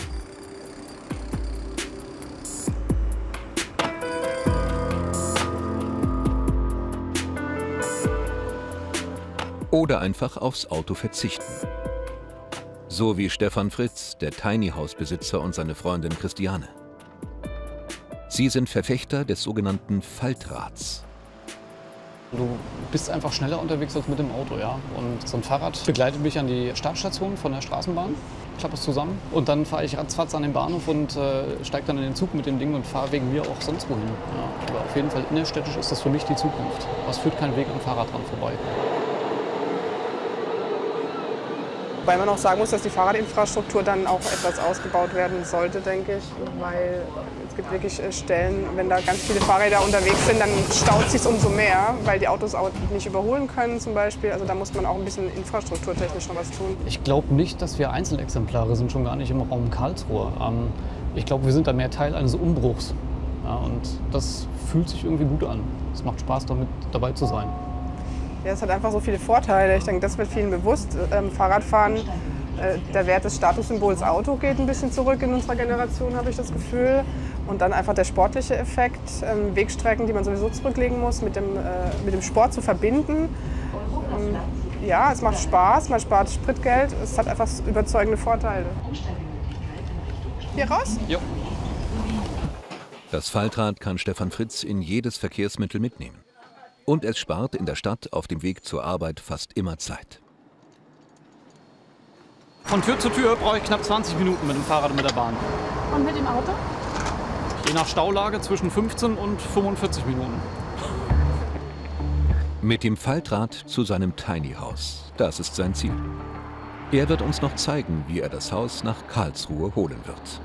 Oder einfach aufs Auto verzichten. So wie Stefan Fritz, der Tiny House-Besitzer, und seine Freundin Christiane. Sie sind Verfechter des sogenannten Faltrads. Du bist einfach schneller unterwegs als mit dem Auto, ja. Und so ein Fahrrad begleitet mich an die Startstation von der Straßenbahn, klappe es zusammen und dann fahre ich ratzfatz an den Bahnhof und äh, steige dann in den Zug mit dem Ding und fahre wegen mir auch sonst wohin. Ja. Aber auf jeden Fall innerstädtisch ist das für mich die Zukunft. Es führt kein Weg am Fahrrad dran vorbei. Wobei man auch sagen muss, dass die Fahrradinfrastruktur dann auch etwas ausgebaut werden sollte, denke ich. Weil es gibt wirklich Stellen, wenn da ganz viele Fahrräder unterwegs sind, dann staut sich umso mehr, weil die Autos auch nicht überholen können zum Beispiel. Also da muss man auch ein bisschen infrastrukturtechnisch noch was tun. Ich glaube nicht, dass wir Einzelexemplare sind, schon gar nicht im Raum Karlsruhe. Ähm, ich glaube, wir sind da mehr Teil eines Umbruchs. Ja, und das fühlt sich irgendwie gut an. Es macht Spaß, damit dabei zu sein. Ja, es hat einfach so viele Vorteile. Ich denke, das wird vielen bewusst. Ähm, Fahrradfahren, äh, der Wert des Statussymbols Auto geht ein bisschen zurück in unserer Generation, habe ich das Gefühl. Und dann einfach der sportliche Effekt, ähm, Wegstrecken, die man sowieso zurücklegen muss, mit dem, äh, mit dem Sport zu verbinden. Ähm, ja, es macht Spaß, man spart Spritgeld, es hat einfach überzeugende Vorteile. Hier raus? Jo. Das Faltrad kann Stefan Fritz in jedes Verkehrsmittel mitnehmen. Und es spart in der Stadt auf dem Weg zur Arbeit fast immer Zeit. Von Tür zu Tür brauche ich knapp zwanzig Minuten mit dem Fahrrad und mit der Bahn. Und mit dem Auto? Je nach Staulage zwischen fünfzehn und fünfundvierzig Minuten. Mit dem Faltrad zu seinem Tiny House. Das ist sein Ziel. Er wird uns noch zeigen, wie er das Haus nach Karlsruhe holen wird.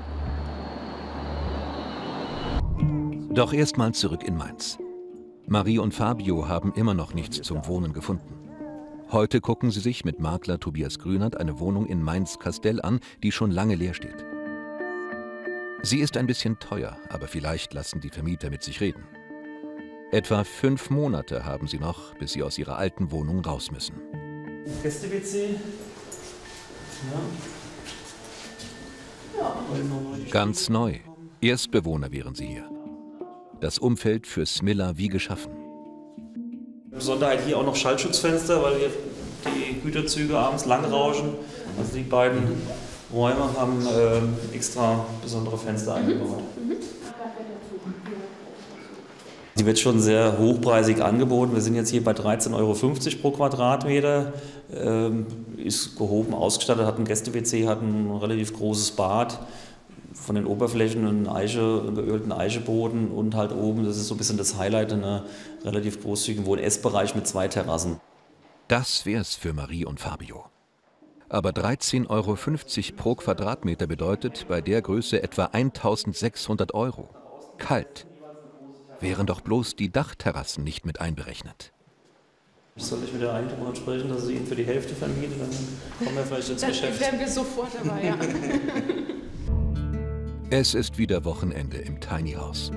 Doch erstmal zurück in Mainz. Marie und Fabio haben immer noch nichts zum Wohnen gefunden. Heute gucken sie sich mit Makler Tobias Grünert eine Wohnung in Mainz-Kastel an, die schon lange leer steht. Sie ist ein bisschen teuer, aber vielleicht lassen die Vermieter mit sich reden. Etwa fünf Monate haben sie noch, bis sie aus ihrer alten Wohnung raus müssen. Gäste-W C. Ja. Ganz neu. Erstbewohner wären sie hier. Das Umfeld für Smilla wie geschaffen. Besonderheit hier auch noch Schallschutzfenster, weil hier die Güterzüge abends langrauschen. Also die beiden Räume haben äh, extra besondere Fenster eingebaut. Die wird schon sehr hochpreisig angeboten. Wir sind jetzt hier bei dreizehn Euro fünfzig pro Quadratmeter. Ähm, ist gehoben ausgestattet, hat ein Gäste-W C, hat ein relativ großes Bad. Von den Oberflächen einen Eiche, einen geölten Eicheboden und halt oben, das ist so ein bisschen das Highlight, in einem relativ großzügigen Wohn- und Essbereich mit zwei Terrassen. Das wär's für Marie und Fabio. Aber dreizehn Euro fünfzig pro Quadratmeter bedeutet bei der Größe etwa eintausendsechshundert Euro. Kalt. Wären doch bloß die Dachterrassen nicht mit einberechnet. Soll ich mit der Eigentümerin sprechen, dass sie ihn für die Hälfte vermietet? Dann kommen wir vielleicht ins Dann Geschäft. wären wir sofort dabei, ja. Es ist wieder Wochenende im Tiny House.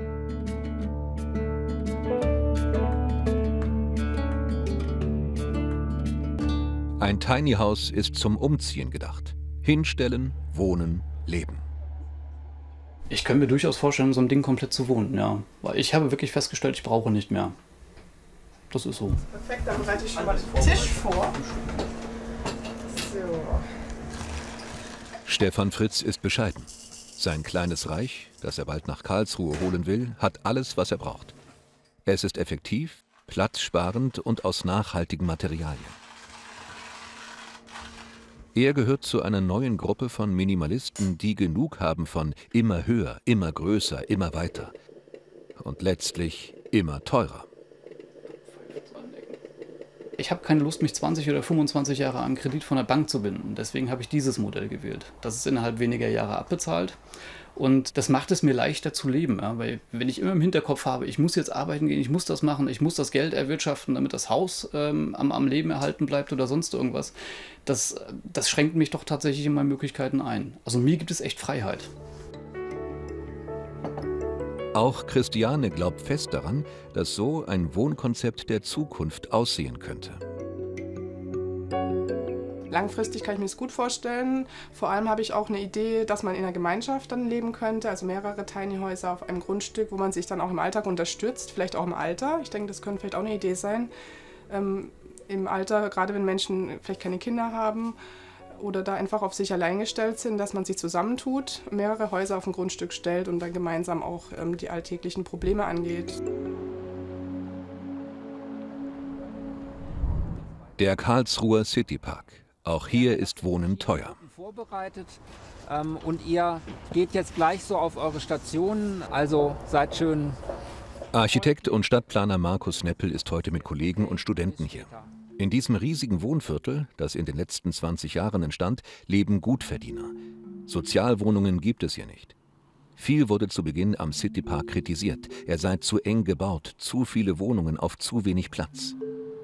Ein Tiny House ist zum Umziehen gedacht. Hinstellen, wohnen, leben. Ich könnte mir durchaus vorstellen, in so einem Ding komplett zu wohnen, ja. Weil ich habe wirklich festgestellt, ich brauche nicht mehr. Das ist so. Perfekt, dann bereite ich schon mal den Tisch vor. So. Stefan Fritz ist bescheiden. Sein kleines Reich, das er bald nach Karlsruhe holen will, hat alles, was er braucht. Es ist effektiv, platzsparend und aus nachhaltigen Materialien. Er gehört zu einer neuen Gruppe von Minimalisten, die genug haben von immer höher, immer größer, immer weiter und letztlich immer teurer. Ich habe keine Lust, mich zwanzig oder fünfundzwanzig Jahre an Kredit von der Bank zu binden. Deswegen habe ich dieses Modell gewählt. Das ist innerhalb weniger Jahre abbezahlt. Und das macht es mir leichter zu leben. Ja? Weil wenn ich immer im Hinterkopf habe, ich muss jetzt arbeiten gehen, ich muss das machen, ich muss das Geld erwirtschaften, damit das Haus ähm, am, am Leben erhalten bleibt oder sonst irgendwas, das, das schränkt mich doch tatsächlich in meine Möglichkeiten ein. Also mir gibt es echt Freiheit. Auch Christiane glaubt fest daran, dass so ein Wohnkonzept der Zukunft aussehen könnte. Langfristig kann ich mir das gut vorstellen. Vor allem habe ich auch eine Idee, dass man in einer Gemeinschaft dann leben könnte, also mehrere Tiny Häuser auf einem Grundstück, wo man sich dann auch im Alltag unterstützt, vielleicht auch im Alter. Ich denke, das könnte vielleicht auch eine Idee sein. Ähm, im Alter, gerade wenn Menschen vielleicht keine Kinder haben oder da einfach auf sich allein gestellt sind, dass man sich zusammentut, mehrere Häuser auf ein Grundstück stellt und dann gemeinsam auch ähm, die alltäglichen Probleme angeht. Der Karlsruher Citypark. Auch hier ist Wohnen teuer. Vorbereitet ähm, und ihr geht jetzt gleich so auf eure Stationen, also seid schön. Architekt und Stadtplaner Markus Neppel ist heute mit Kollegen und Studenten hier. In diesem riesigen Wohnviertel, das in den letzten zwanzig Jahren entstand, leben Gutverdiener. Sozialwohnungen gibt es hier nicht. Viel wurde zu Beginn am Citypark kritisiert. Er sei zu eng gebaut, zu viele Wohnungen auf zu wenig Platz.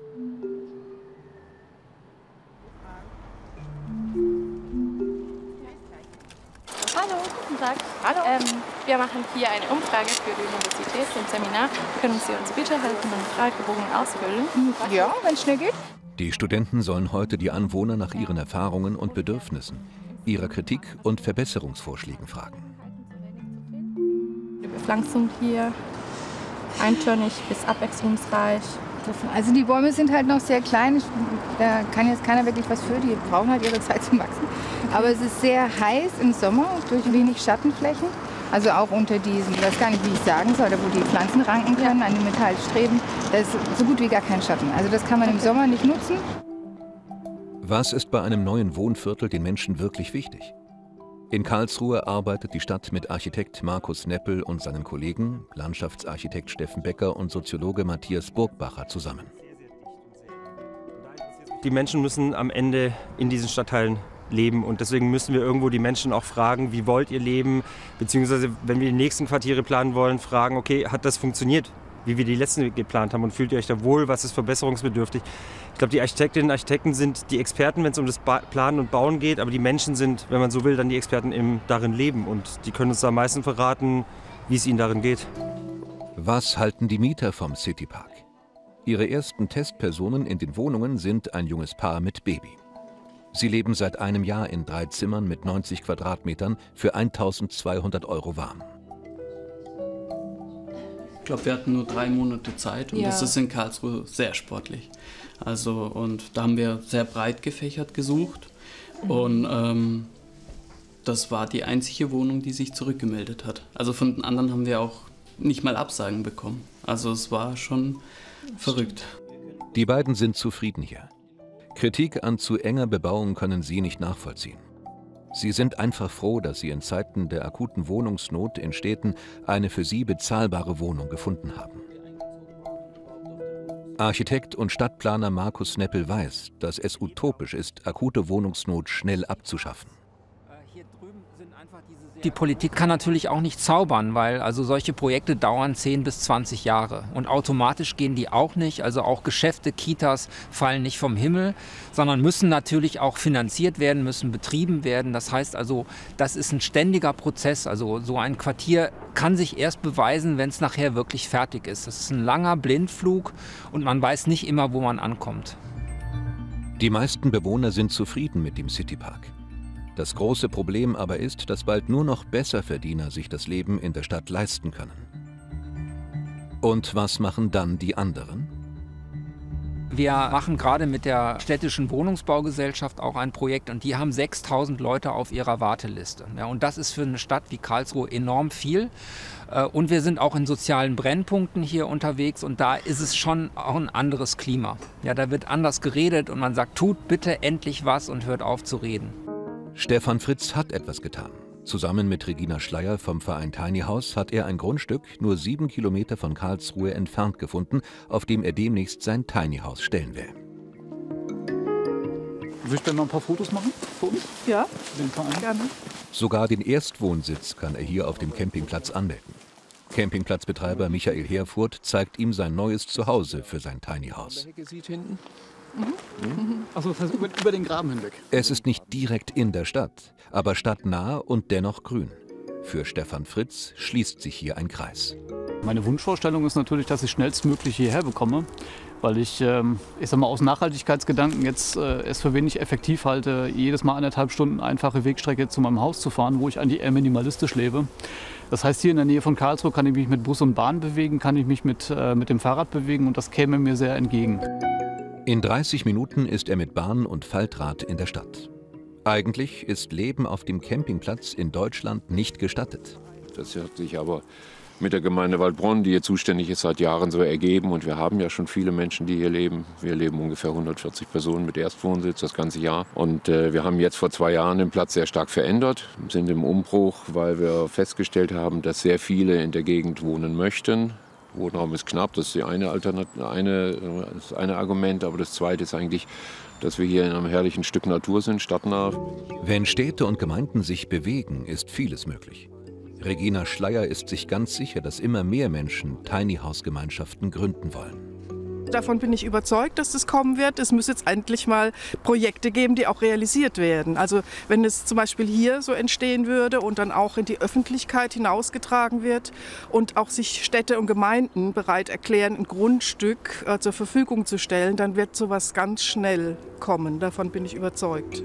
Hallo, guten Tag. Hallo. Ähm, wir machen hier eine Umfrage für die Universität zum Seminar. Können Sie uns bitte helfen und Fragebogen ausfüllen? Ja, wenn es schnell geht. Die Studenten sollen heute die Anwohner nach ihren Erfahrungen und Bedürfnissen, ihrer Kritik und Verbesserungsvorschlägen fragen. Die Bepflanzung hier, eintönig bis abwechslungsreich. Also die Bäume sind halt noch sehr klein, da kann jetzt keiner wirklich was für, die brauchen halt ihre Zeit zum Wachsen. Aber es ist sehr heiß im Sommer durch wenig Schattenflächen, also auch unter diesen, ich weiß gar nicht, wie ich sagen soll, wo die Pflanzen ranken können, an den Metallstreben, da ist so gut wie gar kein Schatten. Also das kann man im Sommer nicht nutzen. Was ist bei einem neuen Wohnviertel den Menschen wirklich wichtig? In Karlsruhe arbeitet die Stadt mit Architekt Markus Neppel und seinen Kollegen, Landschaftsarchitekt Steffen Becker und Soziologe Matthias Burgbacher zusammen. Die Menschen müssen am Ende in diesen Stadtteilen leben und deswegen müssen wir irgendwo die Menschen auch fragen, wie wollt ihr leben, beziehungsweise wenn wir die nächsten Quartiere planen wollen, fragen, okay, hat das funktioniert, wie wir die letzten geplant haben und fühlt ihr euch da wohl, was ist verbesserungsbedürftig? Ich glaube, die Architektinnen und Architekten sind die Experten, wenn es um das Planen und Bauen geht, aber die Menschen sind, wenn man so will, dann die Experten im darin leben und die können uns da am meisten verraten, wie es ihnen darin geht. Was halten die Mieter vom Citypark? Ihre ersten Testpersonen in den Wohnungen sind ein junges Paar mit Baby. Sie leben seit einem Jahr in drei Zimmern mit neunzig Quadratmetern für eintausendzweihundert Euro warm. Ich glaube, wir hatten nur drei Monate Zeit und Ja. das ist in Karlsruhe sehr sportlich. Also, und da haben wir sehr breit gefächert gesucht Mhm. und ähm, das war die einzige Wohnung, die sich zurückgemeldet hat. Also von den anderen haben wir auch nicht mal Absagen bekommen. Also es war schon verrückt. Die beiden sind zufrieden hier. Kritik an zu enger Bebauung können sie nicht nachvollziehen. Sie sind einfach froh, dass sie in Zeiten der akuten Wohnungsnot in Städten eine für sie bezahlbare Wohnung gefunden haben. Architekt und Stadtplaner Markus Neppel weiß, dass es utopisch ist, akute Wohnungsnot schnell abzuschaffen. Hier drüben sind einfach diese Die Politik kann natürlich auch nicht zaubern, weil also solche Projekte dauern zehn bis zwanzig Jahre. Und automatisch gehen die auch nicht. Also auch Geschäfte, Kitas fallen nicht vom Himmel, sondern müssen natürlich auch finanziert werden, müssen betrieben werden. Das heißt also, das ist ein ständiger Prozess. Also so ein Quartier kann sich erst beweisen, wenn es nachher wirklich fertig ist. Das ist ein langer Blindflug und man weiß nicht immer, wo man ankommt. Die meisten Bewohner sind zufrieden mit dem Citypark. Das große Problem aber ist, dass bald nur noch Besserverdiener sich das Leben in der Stadt leisten können. Und was machen dann die anderen? Wir machen gerade mit der städtischen Wohnungsbaugesellschaft auch ein Projekt und die haben sechstausend Leute auf ihrer Warteliste. Ja, und das ist für eine Stadt wie Karlsruhe enorm viel. Und wir sind auch in sozialen Brennpunkten hier unterwegs und da ist es schon auch ein anderes Klima. Ja, da wird anders geredet und man sagt, tut bitte endlich was und hört auf zu reden. Stefan Fritz hat etwas getan. Zusammen mit Regina Schleier vom Verein Tiny House hat er ein Grundstück nur sieben Kilometer von Karlsruhe entfernt gefunden, auf dem er demnächst sein Tiny House stellen will. Willst du denn noch ein paar Fotos machen für uns? Ja, den Verein? Gerne. Sogar den Erstwohnsitz kann er hier auf dem Campingplatz anmelden. Campingplatzbetreiber Michael Herfurth zeigt ihm sein neues Zuhause für sein Tiny House. Mhm. Mhm. Achso, das heißt über, über den Graben hinweg. Es ist nicht direkt in der Stadt, aber stadtnah und dennoch grün. Für Stefan Fritz schließt sich hier ein Kreis. Meine Wunschvorstellung ist natürlich, dass ich schnellstmöglich hierher bekomme, weil ich, ähm, ich sag mal, aus Nachhaltigkeitsgedanken jetzt äh, es für wenig effektiv halte, jedes Mal anderthalb Stunden einfache Wegstrecke zu meinem Haus zu fahren, wo ich eigentlich eher minimalistisch lebe. Das heißt, hier in der Nähe von Karlsruhe kann ich mich mit Bus und Bahn bewegen, kann ich mich mit, äh, mit dem Fahrrad bewegen und das käme mir sehr entgegen. In dreißig Minuten ist er mit Bahn und Faltrad in der Stadt. Eigentlich ist Leben auf dem Campingplatz in Deutschland nicht gestattet. Das hat sich aber mit der Gemeinde Waldbronn, die hier zuständig ist, seit Jahren so ergeben. Und wir haben ja schon viele Menschen, die hier leben. Wir leben ungefähr hundertvierzig Personen mit Erstwohnsitz das ganze Jahr. Und äh, wir haben jetzt vor zwei Jahren den Platz sehr stark verändert, sind im Umbruch, weil wir festgestellt haben, dass sehr viele in der Gegend wohnen möchten. Wohnraum ist knapp, das ist die eine, Alternat eine, das eine Argument. Aber das zweite ist eigentlich, dass wir hier in einem herrlichen Stück Natur sind, stadtnah. Wenn Städte und Gemeinden sich bewegen, ist vieles möglich. Regina Schleier ist sich ganz sicher, dass immer mehr Menschen Tiny-House-Gemeinschaften gründen wollen. Davon bin ich überzeugt, dass das kommen wird. Es muss jetzt endlich mal Projekte geben, die auch realisiert werden. Also wenn es zum Beispiel hier so entstehen würde und dann auch in die Öffentlichkeit hinausgetragen wird und auch sich Städte und Gemeinden bereit erklären, ein Grundstück äh, zur Verfügung zu stellen, dann wird sowas ganz schnell kommen. Davon bin ich überzeugt.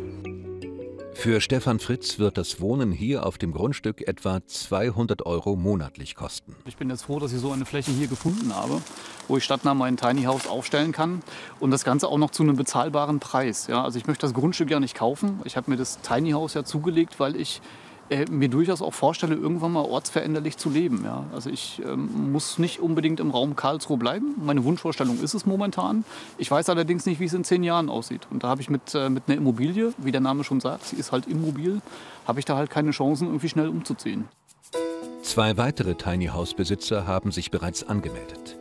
Für Stefan Fritz wird das Wohnen hier auf dem Grundstück etwa zweihundert Euro monatlich kosten. Ich bin jetzt froh, dass ich so eine Fläche hier gefunden habe, wo ich stadtnah mein Tiny House aufstellen kann und das Ganze auch noch zu einem bezahlbaren Preis. Ja, also ich möchte das Grundstück ja nicht kaufen. Ich habe mir das Tiny House ja zugelegt, weil ich äh, mir durchaus auch vorstelle, irgendwann mal ortsveränderlich zu leben. Ja. Also ich ähm, muss nicht unbedingt im Raum Karlsruhe bleiben. Meine Wunschvorstellung ist es momentan. Ich weiß allerdings nicht, wie es in zehn Jahren aussieht. Und da habe ich mit, äh, mit einer Immobilie, wie der Name schon sagt, sie ist halt immobil, habe ich da halt keine Chancen, irgendwie schnell umzuziehen. Zwei weitere Tiny House-Besitzer haben sich bereits angemeldet.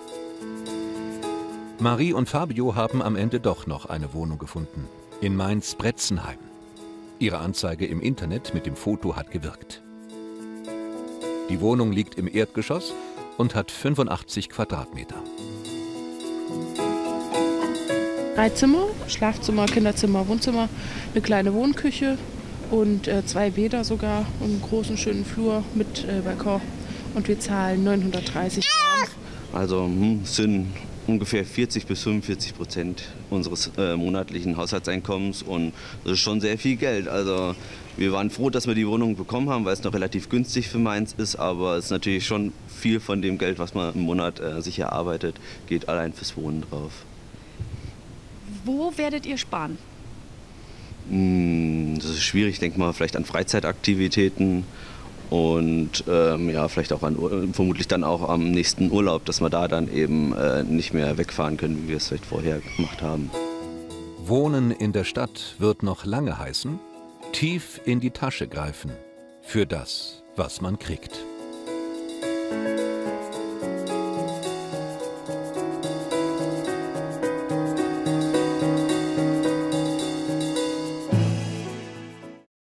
Marie und Fabio haben am Ende doch noch eine Wohnung gefunden. In Mainz-Bretzenheim. Ihre Anzeige im Internet mit dem Foto hat gewirkt. Die Wohnung liegt im Erdgeschoss und hat fünfundachtzig Quadratmeter. Drei Zimmer, Schlafzimmer, Kinderzimmer, Wohnzimmer, eine kleine Wohnküche und äh, zwei Bäder sogar und einen großen, schönen Flur mit äh, Balkon. Und wir zahlen neunhundertdreißig Euro. Also hm, sind ungefähr vierzig bis fünfundvierzig Prozent unseres äh, monatlichen Haushaltseinkommens und das ist schon sehr viel Geld. Also wir waren froh, dass wir die Wohnung bekommen haben, weil es noch relativ günstig für Mainz ist, aber es ist natürlich schon viel von dem Geld, was man im Monat äh, sich erarbeitet, geht allein fürs Wohnen drauf. Wo werdet ihr sparen? Hm, das ist schwierig, ich denke mal vielleicht an Freizeitaktivitäten. Und ähm, ja, vielleicht auch an, vermutlich dann auch am nächsten Urlaub, dass wir da dann eben äh, nicht mehr wegfahren können, wie wir es vielleicht vorher gemacht haben. Wohnen in der Stadt wird noch lange heißen, tief in die Tasche greifen für das, was man kriegt.